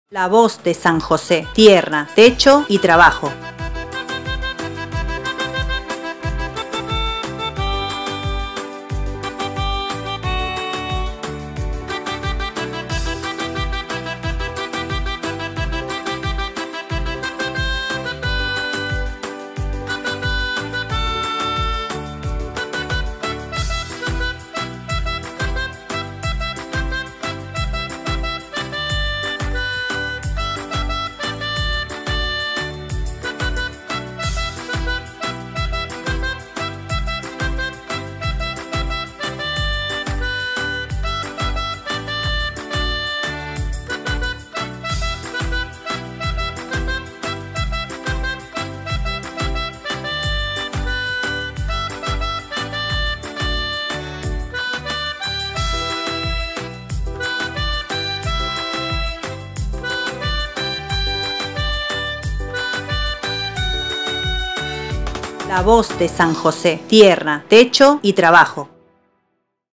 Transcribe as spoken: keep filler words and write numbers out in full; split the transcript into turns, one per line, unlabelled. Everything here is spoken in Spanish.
La voz de San José, tierra, techo y trabajo. La voz de San José, tierra, techo y trabajo.